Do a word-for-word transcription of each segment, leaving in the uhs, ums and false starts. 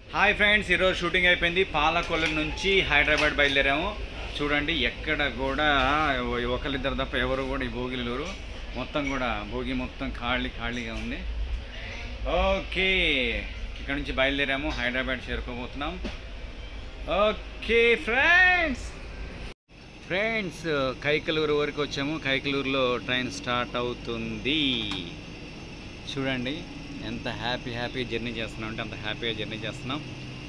Hi friends, ఈరోజు shooting అయిపోయింది. పాలకొల్లు నుంచి హైదరాబాద్ బయలుదేరాము. చూడండి, ఎక్కడ కూడా ఒకరిద్దరు తప్ప ఎవరు కూడా ఈ భోగిలు లేరు. మొత్తం కూడా భోగి మొత్తం ఖాళీ ఖాళీగా ఉంది. ఓకే, ఇక్కడ నుంచి బయలుదేరాము, హైదరాబాద్ చేరుకోబోతున్నాం. ఓకే ఫ్రెండ్స్ ఫ్రెండ్స్ కైకలూరు వరకు వచ్చాము. కైకలూరులో ట్రైన్ స్టార్ట్ అవుతుంది. చూడండి ఎంత హ్యాపీ హ్యాపీ జర్నీ చేస్తున్నాం అంటే అంత హ్యాపీగా జర్నీ చేస్తున్నాం.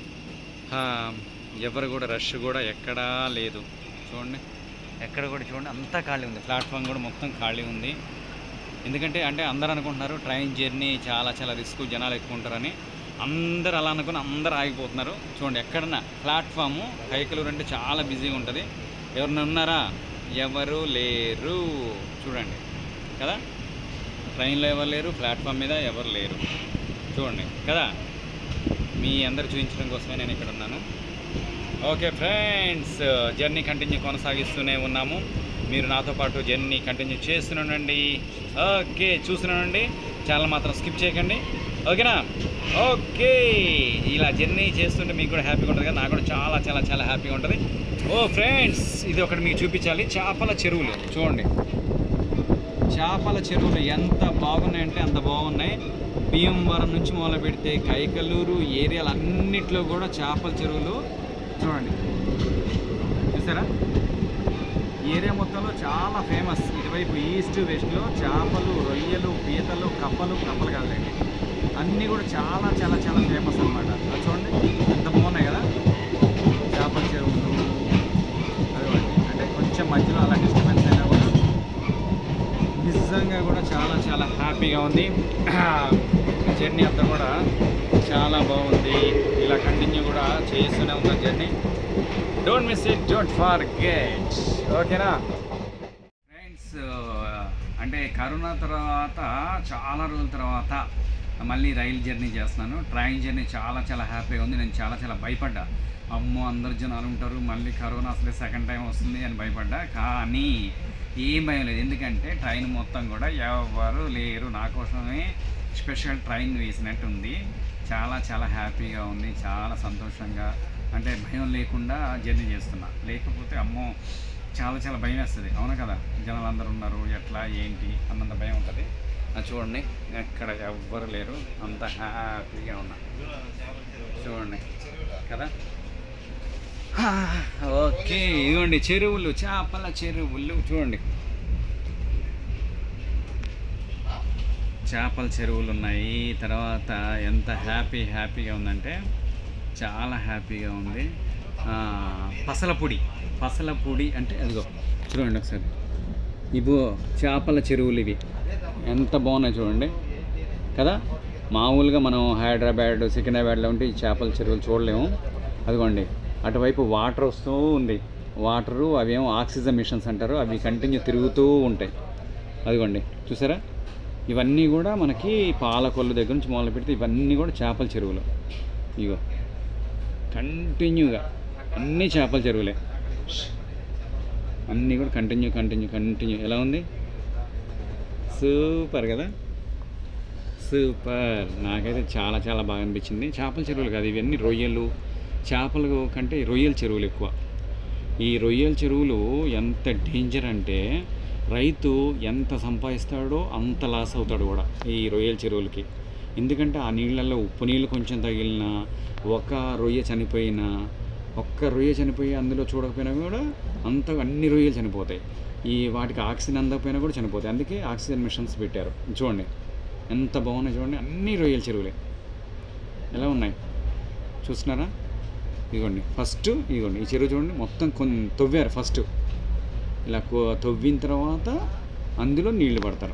ఎవరు కూడా రష్ కూడా ఎక్కడా లేదు. చూడండి, ఎక్కడ కూడా చూడండి అంతా ఖాళీ ఉంది. ప్లాట్ఫామ్ కూడా మొత్తం ఖాళీ ఉంది. ఎందుకంటే అంటే అందరూ అనుకుంటున్నారు ట్రైన్ జర్నీ చాలా చాలా రిస్క్, జనాలు ఎక్కువ ఉంటారని. అందరు అలా అనుకుని అందరు ఆగిపోతున్నారు. చూడండి, ఎక్కడన్నా ప్లాట్ఫాము కైకలూరు అంటే చాలా బిజీగా ఉంటుంది. ఎవరైనా ఉన్నారా? ఎవరు లేరు. చూడండి కదా, ట్రైన్లో ఎవరు లేరు, ప్లాట్ఫామ్ మీద ఎవరు లేరు. చూడండి కదా, మీ అందరు చూపించడం కోసమే నేను ఇక్కడ ఉన్నాను. ఓకే ఫ్రెండ్స్, జర్నీ కంటిన్యూ కొనసాగిస్తూనే ఉన్నాము. మీరు నాతో పాటు జర్నీ కంటిన్యూ చేస్తున్నానండి. ఓకే, చూస్తున్నానండి. ఛానల్ మాత్రం స్కిప్ చేయకండి, ఓకేనా? ఓకే, ఇలా జర్నీ చేస్తుంటే మీకు కూడా హ్యాపీగా ఉంటుంది కదా, నాకు కూడా చాలా చాలా చాలా హ్యాపీగా ఉంటుంది. ఓ ఫ్రెండ్స్, ఇది ఒకటి మీకు చూపించాలి. చేపల చెరువులు చూడండి, చేపల చెరువులు ఎంత బాగున్నాయంటే అంత బాగున్నాయి. భీమవరం నుంచి మొదలు పెడితే కైకలూరు ఏరియాలు అన్నిట్లో కూడా చేపల చెరువులు చూడండి. చూసారా, ఏరియా మొత్తంలో చాలా ఫేమస్. ఇటువైపు ఈస్ట్ వెస్ట్లో చేపలు, రొయ్యలు, పీతలు, కప్పలు కప్పలు కాదులేండి, అన్నీ కూడా చాలా చాలా చాలా ఫేమస్ అనమాట. అది చూడండి ఎంత బాగున్నాయి కదా చేపల చెరువులు. అదిగోండి, అంటే కొంచెం మధ్యలో అలా డిస్టర్బెన్స్ అయినా కూడా నిజంగా కూడా చాలా చాలా హ్యాపీగా ఉంది. జర్నీ అంతా కూడా చాలా బాగుంది. ఇలా కంటిన్యూ కూడా చేస్తూనే ఉంటాం journey. Don't miss it, don't forget, ఓకేనా ఫ్రెండ్స్? అంటే కరోనా తర్వాత చాలా రోజుల తర్వాత మళ్ళీ రైలు జర్నీ చేస్తున్నాను. ట్రైన్ జర్నీ చాలా చాలా హ్యాపీగా ఉంది. నేను చాలా చాలా భయపడ్డా, అమ్మో అందరు జనాలు ఉంటారు, మళ్ళీ కరోనా అసలే సెకండ్ టైం వస్తుంది అని భయపడ్డా. కానీ ఏం భయం లేదు, ఎందుకంటే ట్రైన్ మొత్తం కూడా ఎవరు లేరు. నా కోసమే స్పెషల్ ట్రైన్ వేసినట్టు ఉంది. చాలా చాలా హ్యాపీగా ఉంది, చాలా సంతోషంగా, అంటే భయం లేకుండా జర్నీ చేస్తున్నా. లేకపోతే అమ్మో చాలా చాలా భయం వేస్తుంది, అవునా కదా? జనాలు అందరూ ఉన్నారు, ఎట్లా ఏంటి అన్నంత భయం ఉంటుంది. చూడండి, ఎక్కడ ఎవ్వరు లేరు, అంత హ్యాపీగా ఉన్నా. చూడండి కదా. ఓకే, ఇదిగోండి చెరువులు, చేపల చెరువులు చూడండి. చేపల చెరువులు ఉన్నాయి. తర్వాత ఎంత హ్యాపీ హ్యాపీగా ఉందంటే చాలా హ్యాపీగా ఉంది. పసల పొడి, పసల పొడి అంటే అదిగో చూడండి ఒకసారి. ఇవో చేపల చెరువులు, ఇవి ఎంత బాగున్నాయి చూడండి కదా. మామూలుగా మనం హైదరాబాద్, సికింద్రాబాద్లో ఉంటే ఈ చేపల చెరువులు చూడలేము. అదిగోండి, అటువైపు వాటర్ వస్తూ ఉంది. వాటరు అవేమో ఆక్సిజన్ మిషన్స్ అంటారు, అవి కంటిన్యూ తిరుగుతూ ఉంటాయి. అదిగోండి చూసారా, ఇవన్నీ కూడా మనకి పాలకొల్లు దగ్గర నుంచి మొదలు పెడితే ఇవన్నీ కూడా చేపల చెరువులు. ఇగో కంటిన్యూగా అన్నీ చేపల చెరువులే, అన్నీ కూడా కంటిన్యూ కంటిన్యూ కంటిన్యూ. ఎలా ఉంది? సూపర్ కదా, సూపర్. నాకైతే చాలా చాలా బాగా అనిపించింది. చేపల చెరువులు కాదు ఇవన్నీ, రొయ్యలు. చేపలు కంటే రొయ్యల చెరువులు ఎక్కువ. ఈ రొయ్యల చెరువులు ఎంత డేంజర్ అంటే రైతు ఎంత సంపాదిస్తాడో అంత లాస్ అవుతాడు కూడా ఈ రొయ్యల చెరువులకి. ఎందుకంటే ఆ నీళ్ళల్లో ఉప్పు నీళ్ళు కొంచెం తగిలినా, ఒక రొయ్య చనిపోయినా, ఒక్క రొయ్య చనిపోయి అందులో చూడకపోయినా కూడా అంత అన్ని రొయ్యలు చనిపోతాయి. ఈ వాటికి ఆక్సిజన్ అందకపోయినా కూడా చనిపోతాయి. అందుకే ఆక్సిజన్ మిషన్స్ పెట్టారు. చూడండి ఎంత బాగున్నాయి చూడండి, అన్ని రొయ్యల చెరువులే. ఎలా ఉన్నాయి చూస్తున్నారా? ఇదిగోండి ఫస్ట్, ఇదిగోండి ఈ చెరువు చూడండి, మొత్తం కొన్ని తవ్వారు. ఫస్ట్ ఇలా తవ్విన తర్వాత అందులో నీళ్లు పడతారు.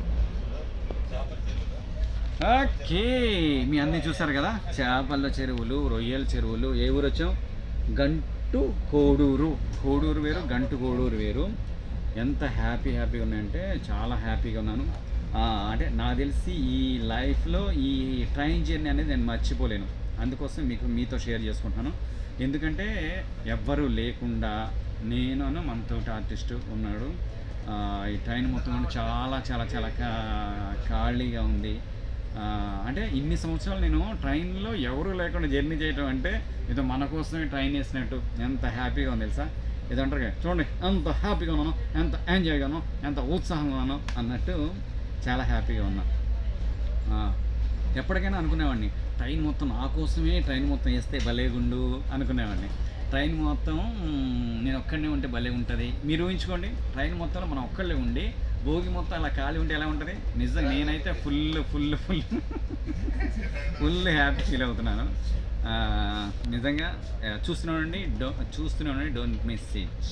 ఓకే, మీ అన్నీ చూస్తారు కదా, చేపల చెరువులు, రొయ్యల చెరువులు. ఏ ఊరు వచ్చాం? గంటు కోడూరు. కోడూరు వేరు, గంటు కోడూరు వేరు. ఎంత హ్యాపీ హ్యాపీగా ఉన్నాయంటే చాలా హ్యాపీగా ఉన్నాను. అంటే నాకు తెలిసి ఈ లైఫ్లో ఈ ట్రైన్ జర్నీ అనేది నేను మర్చిపోలేను. అందుకోసం మీకు మీతో షేర్ చేసుకుంటున్నాను. ఎందుకంటే ఎవ్వరూ లేకుండా నేను మనతోటి ఆర్టిస్టు ఉన్నాడు. ఈ ట్రైన్ మొత్తం చాలా చాలా చాలా ఖాళీగా ఉంది. అంటే ఇన్ని సంవత్సరాలు నేను ట్రైన్లో ఎవరు లేకుండా జర్నీ చేయడం అంటే ఏదో మన కోసమే ట్రైన్ వేసినట్టు ఎంత హ్యాపీగా ఉంది తెలుసా. ఇది అంటారు కదా చూడండి, ఎంత హ్యాపీగా ఉన్నాను, ఎంత ఎంజాయ్గా ఉన్నాను, ఎంత ఉత్సాహంగా ఉన్నాను అన్నట్టు చాలా హ్యాపీగా ఉన్నా. ఎప్పటికైనా అనుకునేవాడిని ట్రైన్ మొత్తం నా కోసమే ట్రైన్ మొత్తం వేస్తే భలేగుండు అనుకునేవాడిని. ట్రైన్ మొత్తం నేను ఒక్కడనే ఉంటే భలే ఉంటుంది. మీరు ఊహించుకోండి, ట్రైన్ మొత్తంలో మనం ఒక్కళ్ళే ఉండి భోగి మొత్తం అలా ఖాళీ ఉంటే ఎలా ఉంటుంది. నిజంగా నేనైతే full full full full happy feel అవుతున్నాను. నిజంగా చూస్తున్నానండి, డో చూస్తున్నానండి డోంట్ మిస్ ఇట్.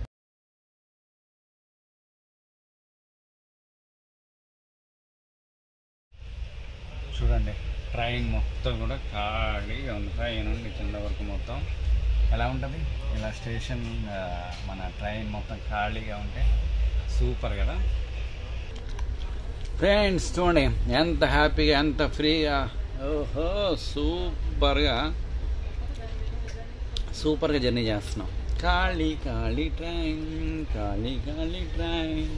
చూడండి ట్రైన్ మొత్తం కూడా ఖాళీగా ఉంది. ట్రైన్ నుండి కింద వరకు మొత్తం ఎలా ఉంటుంది ఇలా స్టేషన్, మన ట్రైన్ మొత్తం ఖాళీగా ఉంటే సూపర్ కదా ఫ్రెండ్స్. చూడండి ఎంత హ్యాపీగా, ఎంత ఫ్రీగా, ఓహో సూపర్గా సూపర్గా జర్నీ చేస్తున్నాం. ఖాళీ ఖాళీ ట్రైన్, ఖాళీ ఖాళీ ట్రైన్.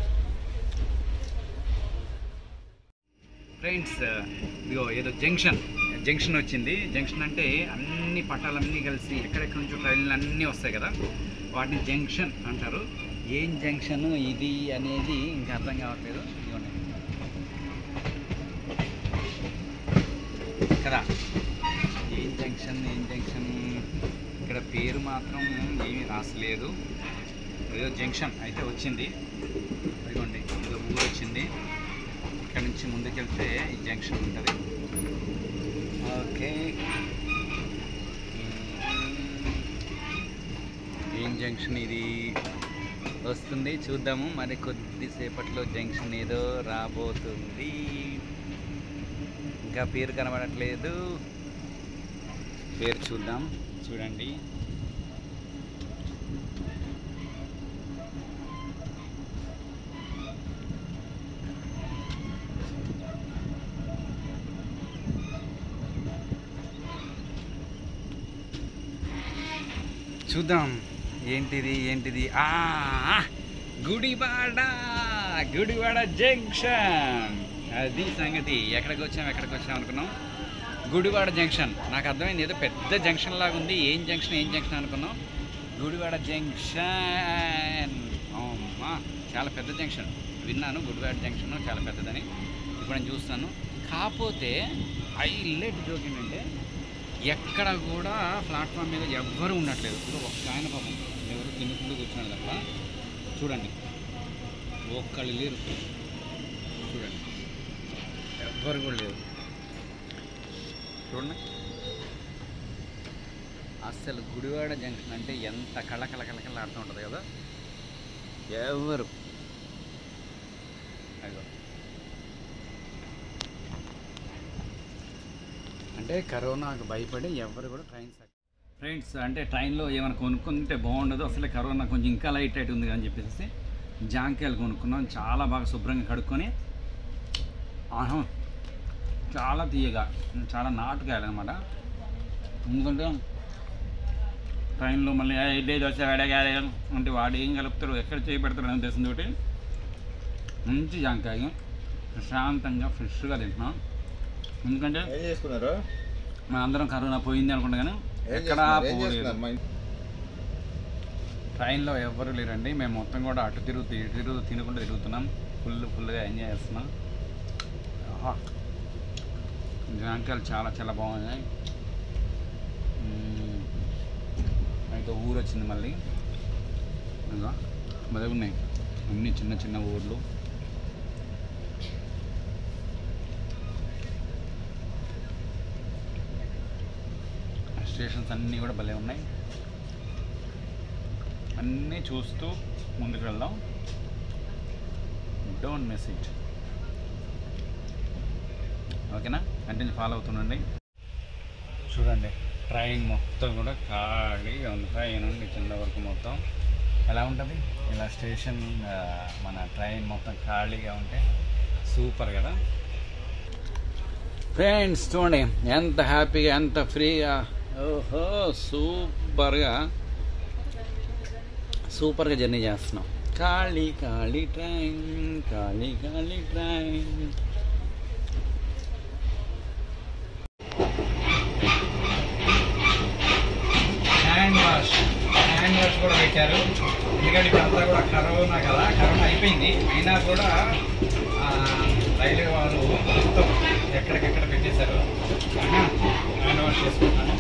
ఫ్రెండ్స్ ఇదిగో ఏదో జంక్షన్ జంక్షన్ వచ్చింది. జంక్షన్ అంటే అన్ని పట్టాలన్నీ కలిసి ఎక్కడెక్కడి నుంచో ట్రైన్లు అన్నీ వస్తాయి కదా, వాటిని జంక్షన్ అంటారు. ఏం జంక్షన్ ఇది అనేది ఇంకా అర్థం కావట్లేదు. ఇదిగోండి కదా, ఏం జంక్షన్ ఏం జంక్షన్ ఇక్కడ పేరు మాత్రం ఏమీ రాసలేదు. ఏదో జంక్షన్ అయితే వచ్చింది. ఇదిగోండి ఇదో ఊరు వచ్చింది. ఇక్కడ నుంచి ముందుకెళ్తే ఈ జంక్షన్ ఉంటుంది. ఓకే, ఏం జంక్షన్ ఇది వస్తుంది చూద్దాము. మరి కొద్దిసేపట్లో జంక్షన్ ఏదో రాబోతుంది. ఇంకా పేరు కనబడట్లేదు, పేరు చూద్దాం. చూడండి చూద్దాం ఏంటిది ఏంటిది ఆ గుడివాడ గుడివాడ జంక్షన్. అది సంగతి. ఎక్కడికి వచ్చాం ఎక్కడికి వచ్చాం అనుకున్నాం, గుడివాడ జంక్షన్. నాకు అర్థమైంది ఏదో పెద్ద జంక్షన్ లాగా ఉంది. ఏం జంక్షన్ ఏం జంక్షన్ అనుకున్నాం, గుడివాడ జంక్షన్. అమ్మా చాలా పెద్ద జంక్షన్. విన్నాను గుడివాడ జంక్షన్ చాలా పెద్దదని, ఇప్పుడు నేను చూస్తాను. కాకపోతే హైలైట్ జోక్ ఏంటంటే ఎక్కడ కూడా ప్లాట్ఫామ్ మీద ఎవ్వరూ ఉండట్లేదు. ఇప్పుడు ఒక్క ఆయన పాపం ఎవరు తినుకుంటూ కూర్చున్నాడు తప్ప చూడండి, ఒక్కళ్ళు లేరు. చూడండి ఎవ్వరు కూడా లేరు. చూడండి అస్సలు గుడివాడ జంక్షన్ అంటే ఎంత కళకళ కళకళ ఆడుతూ ఉంటుంది కదా. ఎవరు అయ్యో అంటే కరోనాకు భయపడి ఎవరు కూడా ట్రైన్స్. ఫ్రెండ్స్ అంటే ట్రైన్లో ఏమైనా కొనుక్కుంటే బాగుండదు, అసలు కరోనా కొంచెం ఇంకా లైట్ అయిట్ ఉంది అని చెప్పేసి జాంకాయలు కొనుక్కున్నాం. చాలా బాగా శుభ్రంగా కడుక్కొని, ఆహా చాలా తీయగా, చాలా నాటుకాయలు అనమాట. ఎందుకంటే ట్రైన్లో మళ్ళీ ఇడ్లీ దోశ వడగాయ అంటే వాడు ఏం కలుపుతాడు, ఎక్కడ చేయబెడతాడు అని ఉద్దేశంతో మంచి జాంకాయ ప్రశాంతంగా ఫ్రెష్గా తింటున్నాం. ఎందుకంటే మన అందరం కరోనా పోయింది అనుకుంటా కానీ ఎక్కడా పోలేదు. ట్రైన్లో ఎవ్వరూ లేరండి. మేము మొత్తం కూడా అటు తిరుగుతూ ఇటు తిరుగుతూ తినకుండా తిరుగుతున్నాం. ఫుల్ ఫుల్గా ఎంజాయ్ చేస్తున్నాం. జాంకాయలు చాలా చాలా బాగున్నాయి. అయితే ఊరు వచ్చింది మళ్ళీ, ఇంకా మొదలు ఉన్నాయి అన్నీ చిన్న చిన్న ఊర్లు. స్టేషన్స్ అన్నీ కూడా భలే ఉన్నాయి. అన్నీ చూస్తూ ముందుకు వెళ్దాం. Don't miss it. ఓకేనా, కంటిన్యూ ఫాలో అవుతుండండి. చూడండి ట్రైన్ మొత్తం కూడా ఖాళీగా ఉంది. ట్రైన్ నుండి కింద వరకు మొత్తం ఎలా ఉంటుంది ఇలా స్టేషన్, మన ట్రైన్ మొత్తం ఖాళీగా ఉంటే సూపర్ కదా ఫ్రెండ్స్. చూడండి ఎంత హ్యాపీగా, ఎంత ఫ్రీగా, ఓహో సూపర్గా సూపర్గా జర్నీ చేస్తున్నాం. ఖాళీ ఖాళీ ట్రైన్, ఖాళీ ఖాళీ ట్రైన్. ఎక్కారు. ఎందుకంటే ఇప్పుడు అంతా కూడా కరోనా కదా, కరోనా అయిపోయింది అయినా కూడా రైల్వే వారు మొత్తం ఎక్కడికెక్కడ పెట్టేశారు. హ్యాండ్ వాష్ చేసుకుంటాను.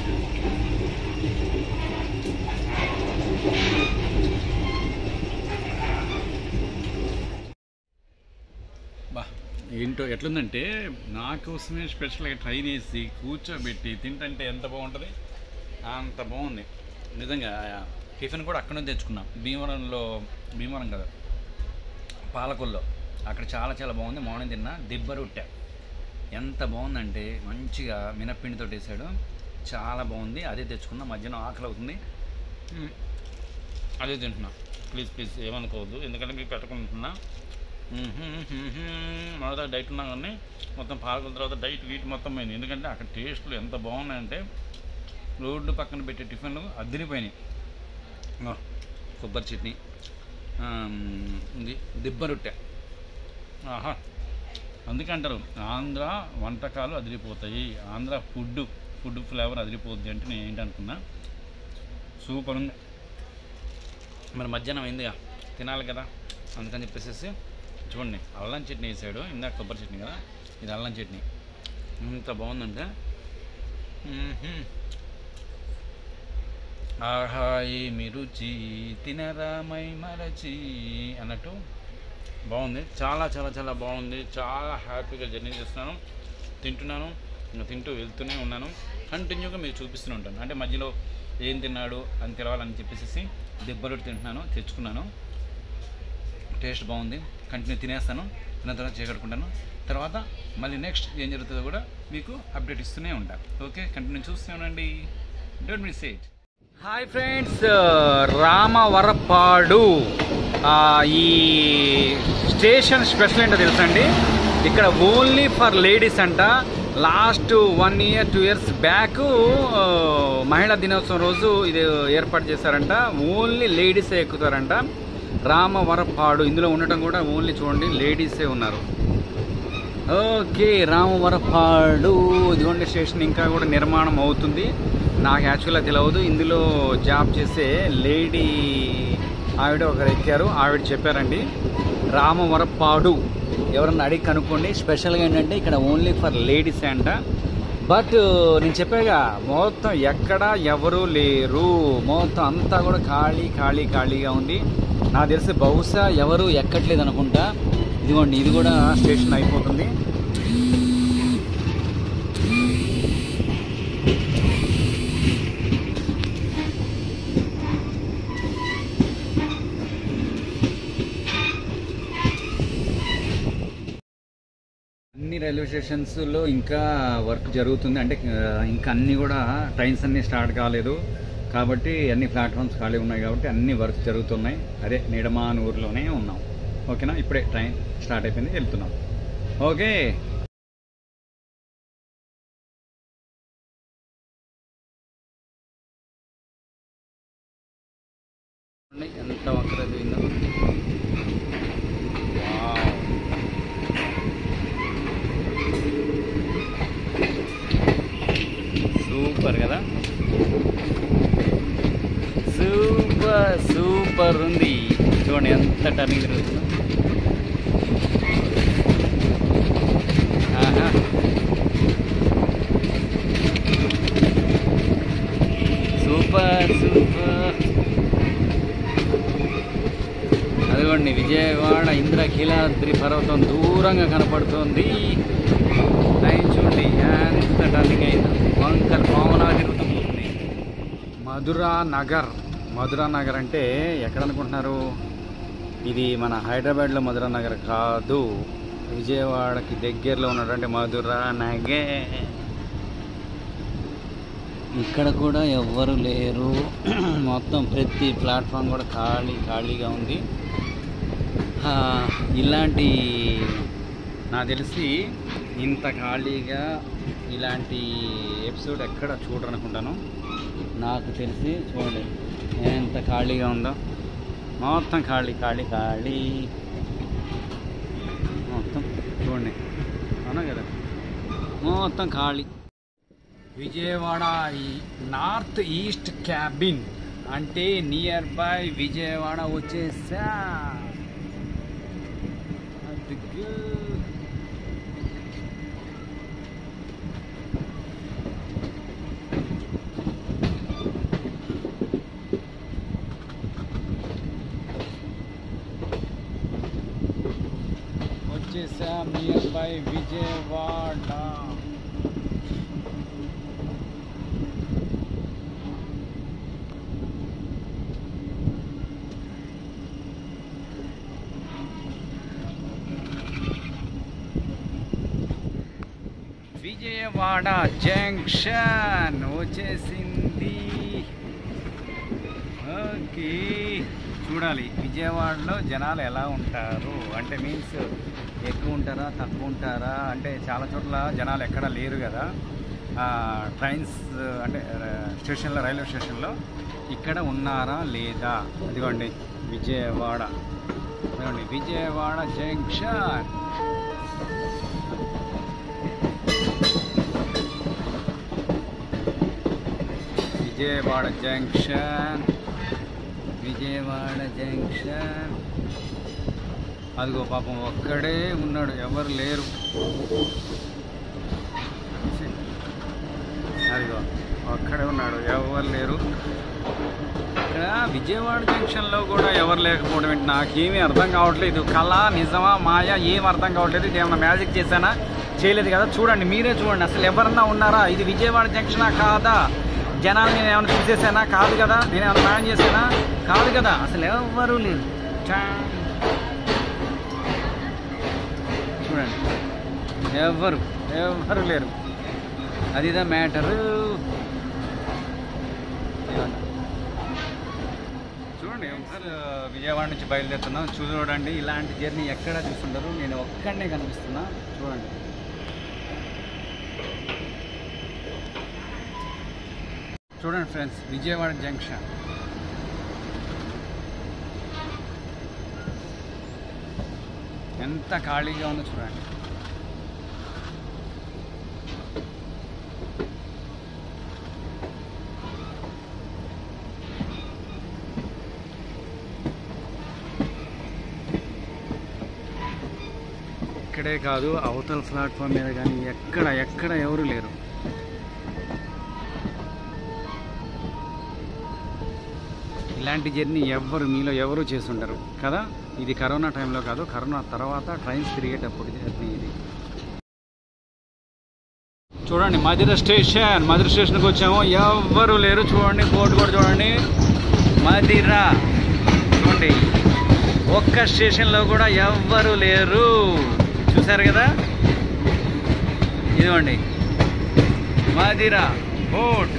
బా ఏంటో ఎట్లుందంటే నాకోసమే స్పెషల్గా ట్రైన్ వేసి కూర్చోబెట్టి తింటుంటే ఎంత బాగుంటుంది, అంత బాగుంది నిజంగా. టిఫిన్ కూడా అక్కడ నుంచి తెచ్చుకున్నాం, భీమవరంలో, భీమవరం కదా పాలకొల్లో, అక్కడ చాలా చాలా బాగుంది. మార్నింగ్ తిన్నా దిబ్బ రొట్టె ఎంత బాగుందంటే మంచిగా మినప్పిండితో వేసాడు, చాలా బాగుంది. అదే తెచ్చుకున్నా. మధ్యాహ్నం ఆకలి అవుతుంది, అదే తింటున్నా. ప్లీజ్ ప్లీజ్ ఏమనుకోవద్దు, ఎందుకంటే మీకు పెట్టుకుంటున్నా. మొదట డైట్ ఉన్నా కానీ మొత్తం పాల్గొన్న తర్వాత డైట్ వీటి మొత్తం పోయింది. ఎందుకంటే అక్కడ టేస్ట్లు ఎంత బాగున్నాయంటే రోడ్డు పక్కన పెట్టే టిఫిన్లు అదిరిపోయినాయి. కొబ్బరి చట్నీ ఇది దిబ్బ రొట్టె, ఆహా. అందుకే అంటారు ఆంధ్ర వంటకాలు అదిరిపోతాయి, ఆంధ్ర ఫుడ్ ఫుడ్ ఫ్లేవర్ అదిరిపోద్ది అంటే నేను ఏంటనుకున్నా. సూపర్ ఉంది. మరి మధ్యాహ్నం అయిందిగా, తినాలి కదా, అందుకని చెప్పేసి చూడండి అల్లం చట్నీ వేసాడు. ఇందాక కొబ్బరి చట్నీ కదా, ఇది అల్లం చట్నీ. ఇంత బాగుందంటే ఆహా ఏమి రుచి తినరామై మరచి అన్నట్టు బాగుంది. చాలా చాలా చాలా బాగుంది. చాలా హ్యాపీగా జర్నీ చేస్తున్నాను, తింటున్నాను, ఇంకా తింటూ వెళ్తూనే ఉన్నాను. కంటిన్యూగా మీకు చూపిస్తూనే ఉంటాను. అంటే మధ్యలో ఏం తిన్నాడు అని తెలవాలని చెప్పేసి దిబ్బ రొట్టె తింటున్నాను, తెచ్చుకున్నాను. టేస్ట్ బాగుంది. కంటిన్యూ తినేస్తాను, తిన్న తర్వాత చేకట్టుకుంటాను. తర్వాత మళ్ళీ నెక్స్ట్ ఏం జరుగుతుందో కూడా మీకు అప్డేట్ ఇస్తూనే ఉంటాను. ఓకే, కంటిన్యూ చూస్తూనే ఉండండి, don't miss it. Hi friends, Ramavarappadu ఈ స్టేషన్ స్పెషల్ ఏంటో తెలుసండి. ఇక్కడ ఓన్లీ ఫర్ లేడీస్ అంట. Last one year two years back మహిళా దినోత్సవం రోజు ఇది ఏర్పాటు చేశారంట. ఓన్లీ లేడీసే ఎక్కుతారంట రామవరపాడు. ఇందులో ఉండటం కూడా ఓన్లీ చూడండి లేడీసే ఉన్నారు. ఓకే, రామవరపాడు ఇదిగోండి స్టేషన్ ఇంకా కూడా నిర్మాణం అవుతుంది. నాకు యాక్చువల్గా తెలియదు. ఇందులో జాబ్ చేసే లేడీ ఆవిడ ఒకరు ఎక్కారు, ఆవిడ చెప్పారండి రామవరపాడు. ఎవరన్నా అడిగి కనుక్కోండి. స్పెషల్గా ఏంటంటే ఇక్కడ ఓన్లీ ఫర్ లేడీస్ అంట. బట్ నేను చెప్పాగా మొత్తం ఎక్కడ ఎవరు లేరు, మొత్తం అంతా కూడా ఖాళీ ఖాళీ ఖాళీగా ఉంది. నాకు తెలిసి బహుశా ఎవరు ఎక్కట్లేదు అనుకుంటా. ఇదిగోండి ఇది కూడా స్టేషన్ అయిపోతుంది. అన్ని రైల్వే స్టేషన్స్లో ఇంకా వర్క్ జరుగుతుంది. అంటే ఇంకా అన్నీ కూడా ట్రైన్స్ అన్నీ స్టార్ట్ కాలేదు కాబట్టి అన్ని ప్లాట్ఫామ్స్ ఖాళీ ఉన్నాయి కాబట్టి అన్ని వర్క్ జరుగుతున్నాయి. అదే నిడమానూరులోనే ఉన్నాం. ఓకేనా, ఇప్పుడే ట్రైన్ స్టార్ట్ అయిపోయింది, వెళ్తున్నాం. ఓకే, ఎంత వంకర పోయిందో. సూపర్ కదా, సూపర్ సూపర్ ఉంది. చూడండి ఎంత టర్నింగ్ తిరుగుతుందో. Super super. అదిగోండి విజయవాడ ఇంద్రకీలాద్రి పర్వతం దూరంగా కనపడుతుంది. లైన్ చూడండి ఎంత టర్నింగ్ అయిందో. వంకర్ పావనా తిరుగుతుంది. మధురా నగర్. మధురా నగర్ అంటే ఎక్కడ అనుకుంటున్నారు? ఇది మన హైదరాబాద్లో మధురా నగర్ కాదు, విజయవాడకి దగ్గరలో ఉన్నటువంటి మధురా నగర్. ఇక్కడ కూడా ఎవ్వరు లేరు, మొత్తం ప్రతి ప్లాట్ఫామ్ కూడా ఖాళీ ఖాళీగా ఉంది. ఇలాంటి నాకు తెలిసి ఇంత ఖాళీగా ఇలాంటి ఎపిసోడ్ ఎక్కడ చూడరనుకుంటాను. నాకు తెలిసి చూడండి ఎంత ఖాళీగా ఉందో. మొత్తం ఖాళీ ఖాళీ ఖాళీ మొత్తం చూడండి, అవునా కదా, మొత్తం ఖాళీ. విజయవాడ ఈ నార్త్ ఈస్ట్ క్యాబిన్ అంటే నియర్ బై విజయవాడ వచ్చేసా. వచ్చేసా near by Vijayawada. Vijayawada junction వచ్చేసింది. ఓకే, చూడాలి విజయవాడలో జనాలు ఎలా ఉంటారు, అంటే మీన్స్ ఎక్కువ ఉంటారా తక్కువ ఉంటారా, అంటే చాలా చోట్ల జనాలు ఎక్కడ లేరు కదా ట్రైన్స్, అంటే స్టేషన్లో, రైల్వే స్టేషన్లో ఇక్కడ ఉన్నారా లేదా. అదిగోండి విజయవాడ, అదిగోండి Vijayawada junction. Vijayawada junction, Vijayawada junction. అదిగో పాపం ఒక్కడే ఉన్నాడు, ఎవరు లేరు. అదిగో ఒక్కడే ఉన్నాడు, ఎవరు లేరు. విజయవాడ జంక్షన్లో కూడా ఎవరు లేకపోవడం ఏంటి నాకేమీ అర్థం కావట్లేదు. కళ నిజమా మాయా ఏం అర్థం కావట్లేదు. ఇది ఏమన్నా మ్యాజిక్ చేశానా, చేయలేదు కదా. చూడండి, మీరే చూడండి, అసలు ఎవరన్నా ఉన్నారా. ఇది విజయవాడ జంక్షనా కాదా? జనాలు నేను ఏమైనా తీసేసానా? కాదు కదా. నేను ఏమైనా ప్లాన్ చేశానా? కాదు కదా. అసలు ఎవరు లేరు. చూడండి, ఎవరు ఎవరు లేరు. అదిదా మ్యాటరు. చూడండి, ఒకసారి విజయవాడ నుంచి బయలుదేరుతున్నాం. చూడండి, ఇలాంటి జర్నీ ఎక్కడ చూస్తుంటారు. నేను ఒక్కడనే కనిపిస్తున్నా. చూడండి, చూడండి ఫ్రెండ్స్, విజయవాడ జంక్షన్. ఎంత ఖాళీగా ఉందో చూడండి. ఇక్కడే కాదు, అవతల ప్లాట్ఫామ్ మీద కానీ ఎక్కడ ఎక్కడ ఎవరు లేరు. ఇలాంటి జర్నీ ఎవ్వరు మీలో ఎవరు చేస్తుంటారు కదా. ఇది కరోనా టైంలో కాదు, కరోనా తర్వాత ట్రైన్స్ తిరిగేటప్పుడు జర్నీ ఇది. చూడండి, మధిర స్టేషన్. మధిర స్టేషన్కి వచ్చాము, ఎవ్వరు లేరు. చూడండి, బోర్డు కూడా చూడండి, మధిర. చూడండి, ఒక్క స్టేషన్లో కూడా ఎవ్వరు లేరు. చూసారు కదా, ఇదిగోండి మధిర బోర్డు.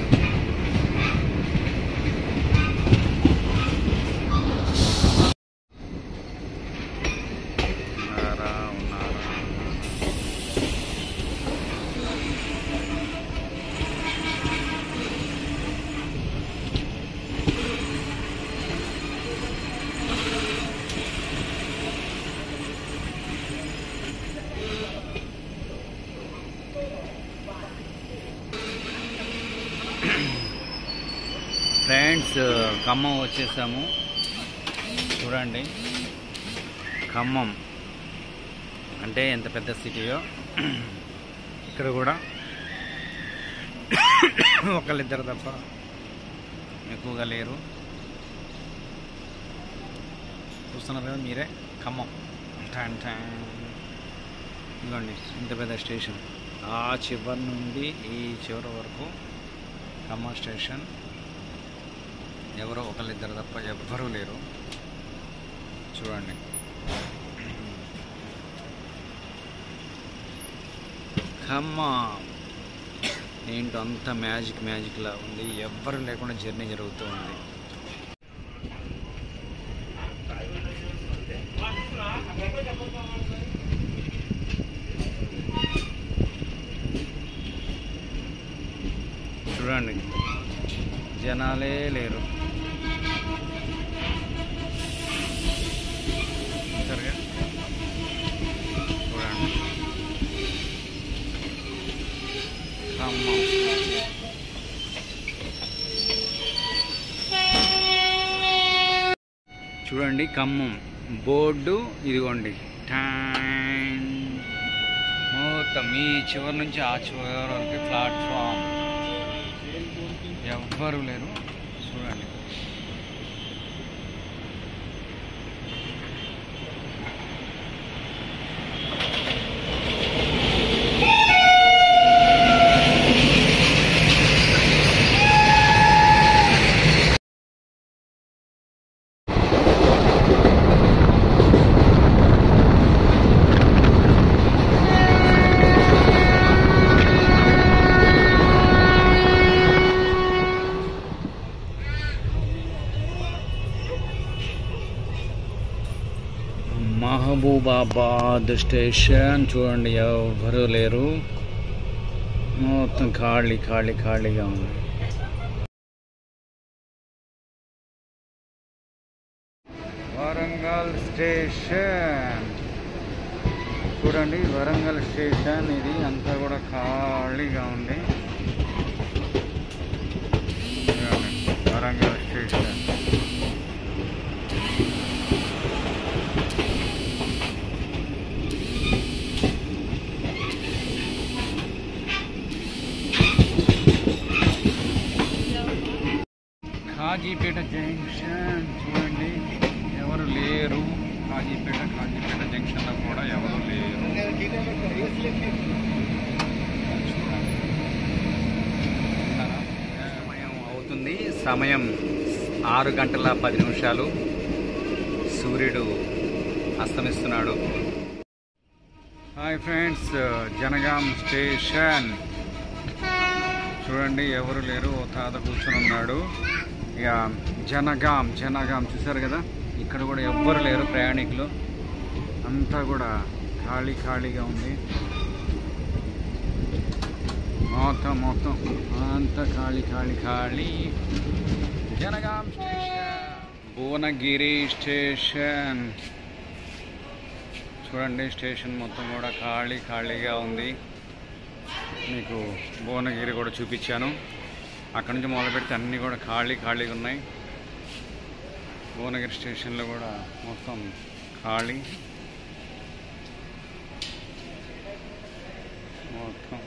ఫ్రెండ్స్, ఖమ్మం వచ్చేసాము. చూడండి, ఖమ్మం అంటే ఎంత పెద్ద సిటీయో. ఇక్కడ కూడా ఒకళ్ళిద్దరు తప్ప ఎక్కువగా లేరు. చూస్తున్నారు కదా మీరే, ఖమ్మం. Tan tan. ఇదిగోండి ఇంత పెద్ద స్టేషన్. ఆ చివరి నుండి ఈ చివరి వరకు ఖమ్మం స్టేషన్. ఎవరో ఒకళ్ళిద్దరు తప్ప ఎవ్వరూ లేరు. చూడండి, ఖమ్మం ఏంటో అంత మ్యాజిక్ మ్యాజిక్ లా ఉంది. ఎవ్వరు లేకుండా జర్నీ జరుగుతూ ఉంది. చూడండి, జనాలే లేరు. సరిగా చూడండి, ఖమ్మం. చూడండి ఖమ్మం బోర్డు ఇదిగోండి ట్యాన్. మొత్తం ఈ చివరి నుంచి ఆ చివరి వరకు ప్లాట్ఫామ్, ఎవ్వరు లేరు. చూడండి మహబూబాబాద్ స్టేషన్ చూడండి, ఎవరు లేరు, మొత్తం ఖాళీ ఖాళీ ఖాళీగా ఉంది. వరంగల్ స్టేషన్ చూడండి, వరంగల్ స్టేషన్ ఇది అంతా కూడా ఖాళీగా ఉంది. వరంగల్ స్టేషన్ కాజీపేట జంక్షన్ చూడండి, ఎవరు లేరు. కాజీపేట కాజీపేట జంక్షన్లో కూడా ఎవరు లేరు. సమయం అవుతుంది, సమయం ఆరు గంటల పది నిమిషాలు. సూర్యుడు అస్తమిస్తున్నాడు. హాయ్ ఫ్రెండ్స్, జనగాం స్టేషన్ చూడండి, ఎవరు లేరు. ఓ తాత కూర్చొని ఉన్నాడు. ఇక జనగాం జనగాం చూసారు కదా, ఇక్కడ కూడా ఎవ్వరు లేరు ప్రయాణికులు, అంతా కూడా ఖాళీ ఖాళీగా ఉంది. మొత్తం మొత్తం అంతా ఖాళీ ఖాళీ ఖాళీ. జనగాం స్టేషన్, భువనగిరి స్టేషన్ చూడండి, స్టేషన్ మొత్తం కూడా ఖాళీ ఖాళీగా ఉంది. మీకు భువనగిరి కూడా చూపించాను. అక్కడ నుంచి మొదలు పెడితే అన్నీ కూడా ఖాళీ ఖాళీగా ఉన్నాయి. భువనగిరి స్టేషన్లో కూడా మొత్తం ఖాళీ మొత్తం.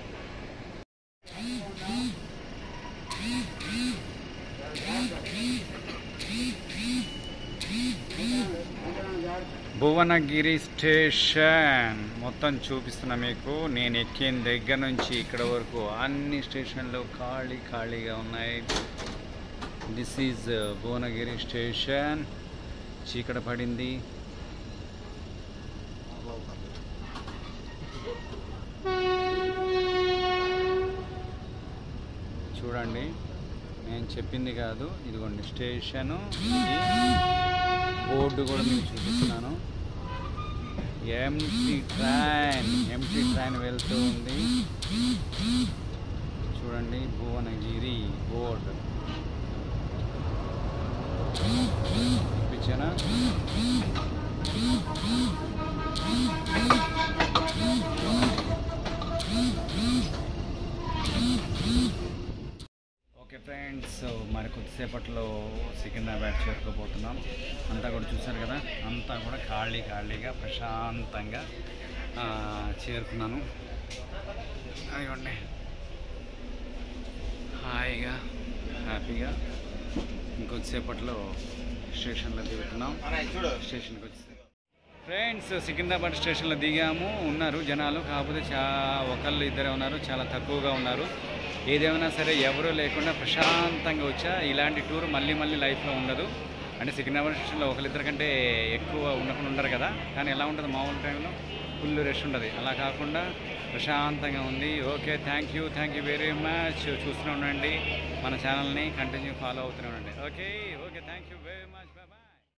భువనగిరి స్టేషన్ మొత్తం చూపిస్తున్నా మీకు. నేను ఎక్కిన దగ్గర నుంచి ఇక్కడ వరకు అన్ని స్టేషన్లు ఖాళీ ఖాళీగా ఉన్నాయి. This is Bhuvanagiri station. చీకట పడింది. చూడండి, నేను చెప్పింది కాదు, ఇదిగోండి స్టేషను. బోర్డు కూడా మీకు చూపిస్తున్నాను. ఎంటీ ట్రైన్ ఎంటీ ట్రైన్ వెళ్తూ ఉంది. చూడండి, భువనగిరి బోర్డు చూపించానా? ఓకే ఫ్రెండ్స్, మరి కొద్దిసేపట్లో సికింద్రాబాద్ చేరుకోబోతున్నాం. అంతా కూడా చూసారు కదా, అంతా కూడా ఖాళీ ఖాళీగా ప్రశాంతంగా చేరుకున్నాను. అదిగోండి, హాయిగా హ్యాపీగా ఇంకొద్దిసేపట్లో స్టేషన్లో దిగుతున్నాం. స్టేషన్కి వచ్చి ఫ్రెండ్స్, సికింద్రాబాద్ స్టేషన్లో దిగాము. ఉన్నారు జనాలు, కాకపోతే చా ఒకళ్ళు ఇద్దరే ఉన్నారు, చాలా తక్కువగా ఉన్నారు. ఏదేమైనా సరే ఎవరూ లేకుండా ప్రశాంతంగా వచ్చా. ఇలాంటి టూర్ మళ్ళీ మళ్ళీ లైఫ్లో ఉండదు. అంటే సికింద్రాబాద్ స్టేషన్లో ఒకరిద్దరి కంటే ఎక్కువ ఉండకుండా ఉండరు కదా, కానీ ఎలా ఉంటుంది మామూలు టైంలో ఫుల్ రష్ ఉంటుంది. అలా కాకుండా ప్రశాంతంగా ఉంది. Okay, thank you thank you very much. చూస్తూనే ఉండండి మన ఛానల్ని, కంటిన్యూ ఫాలో అవుతూనే ఉండండి. Okay okay thank you very